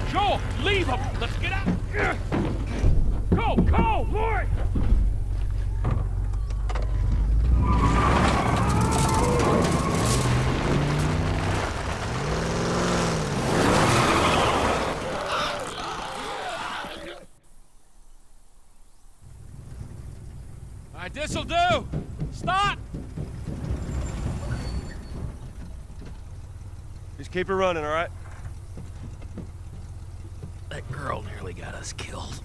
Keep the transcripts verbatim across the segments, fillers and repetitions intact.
Joel, leave him! Let's get out! Go, go, boy! All right, this'll do! Stop! Just keep her running, all right? That girl nearly got us killed.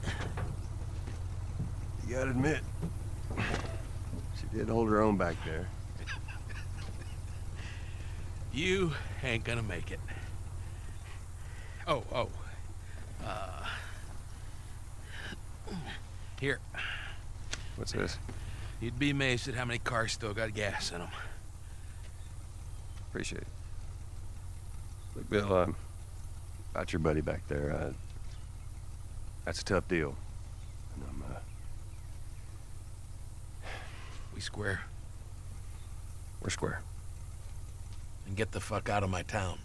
You gotta admit, she did hold her own back there. You ain't gonna make it. Oh, oh. Uh... Here. What's this? You'd be amazed at how many cars still got gas in them. Appreciate it. Look, Bill, uh, about your buddy back there, uh, that's a tough deal. And I'm, uh... We square. We're square. And get the fuck out of my town.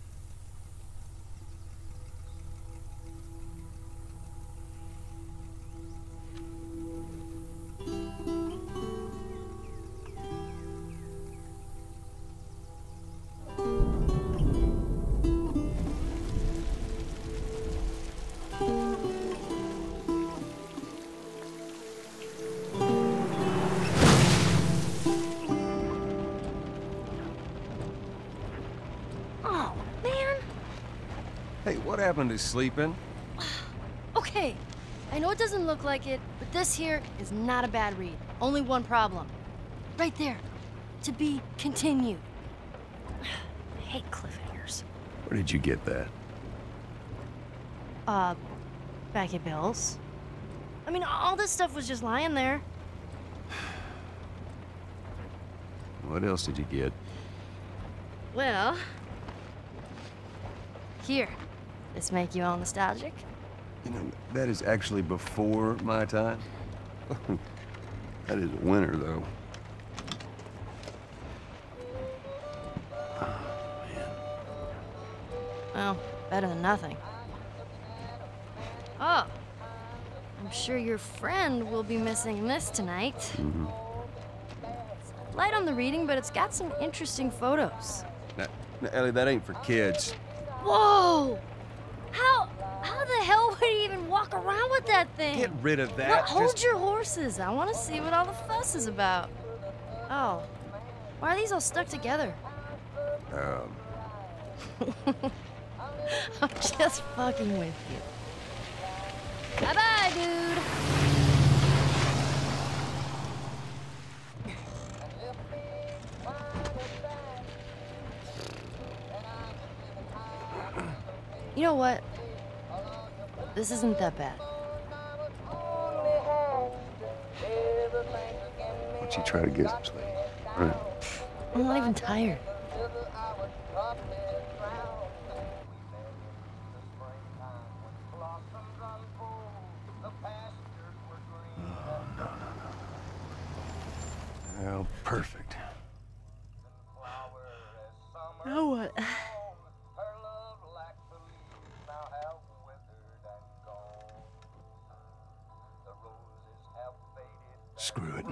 Hey, what happened to sleeping? Okay, I know it doesn't look like it, but this here is not a bad read. Only one problem. Right there. To be continued. I hate cliffhangers. Where did you get that? Uh, back at Bill's. I mean, all this stuff was just lying there. What else did you get? Well... Here. This make you all nostalgic? You know, that is actually before my time. That is a winner, though. Oh, man. Well, better than nothing. Oh. I'm sure your friend will be missing this tonight. Mm-hmm. It's light on the reading, but it's got some interesting photos. Now, now, Ellie, that ain't for kids. Whoa! How... how the hell would he even walk around with that thing? Get rid of that. Well, hold Just... your horses. I want to see what all the fuss is about. Oh. Why are these all stuck together? Um... I'm just fucking with you. Bye-bye, dude. You know what? This isn't that bad. Why don't you try to get some sleep? All right. I'm not even tired. Oh, perfect. Now what? Screw it.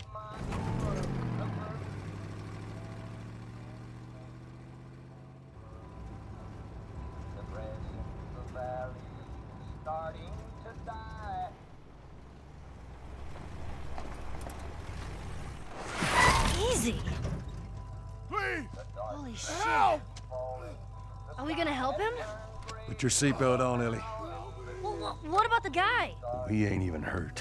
Easy. Please! Holy shit. Help! Are we gonna help him? Put your seatbelt on, Ellie. Well, wh what about the guy? He ain't even hurt.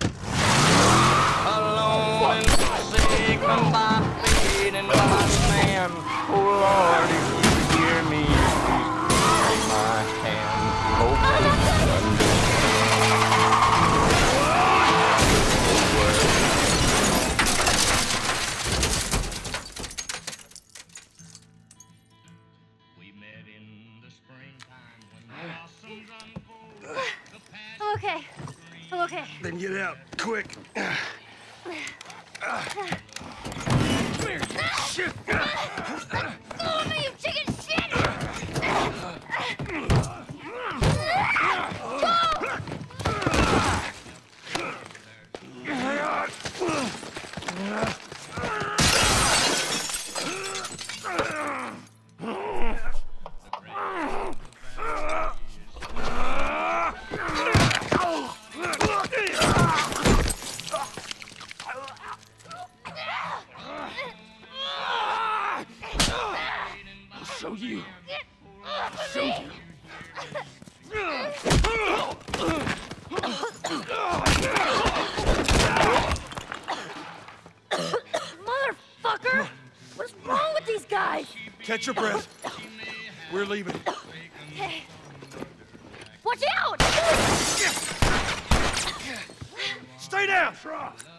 Alone and forsaken by fate and by man. Oh Lord, if you hear me, please take my hand. Hope that you We met in the springtime when blossoms unfold. I'm okay. I'm okay. Then get out, quick. Shit! Let go of me, you chicken shit! Shoot Motherfucker! What's wrong with these guys? Catch your breath. We're leaving. Okay. Watch out! Stay down!